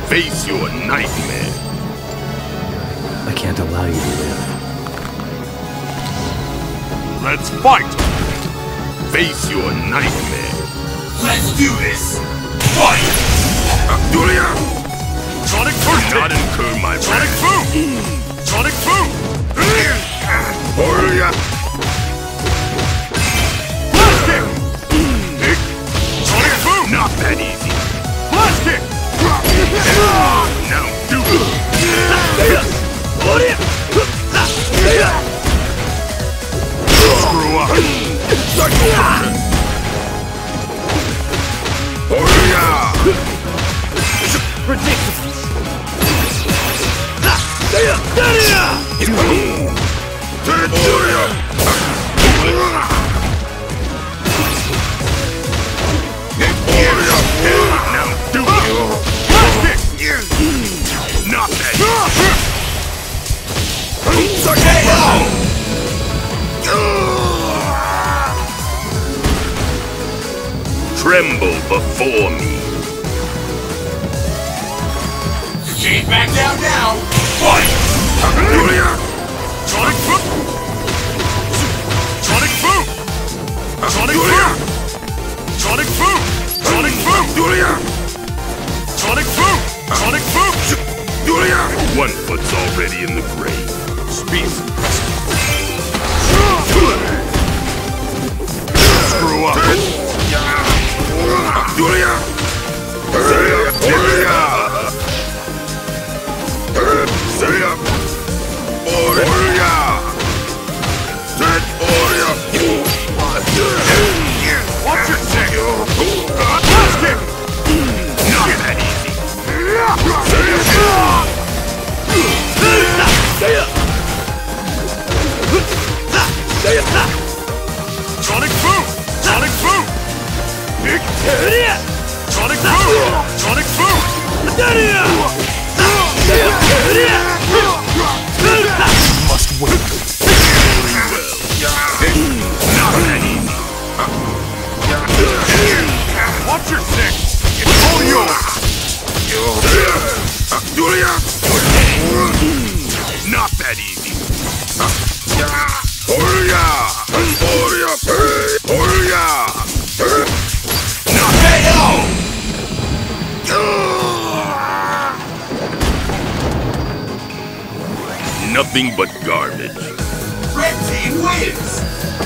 Face your nightmare. I can't allow you to live. Let's fight! Face your nightmare. Let's do this! Fight! Julia! Sonic Boom! Not incur my Sonic Boom! Sonic Boom! Julia! Blast kick! Sonic Boom! Not that easy. Blast kick! Now do it! Screw up! Ridiculous! Now do it! Not that Tremble before me. Ain't back down now! Fight! Sonic Boom! Sonic Boom! Sonic Boom! Sonic Boom! Sonic Boom! Sonic Boom! Sonic Boom! One foot's already in the grave. Speed. Screw up! Watch your six! Blast kick! Not that easy! Sonic Boom! Sonic Boom! Sonic Boom! Sonic Boom! Must wait. Not that easy. Watch your six! It's all yours! Not that easy. Not KO! Nothing but garbage. Red team wins!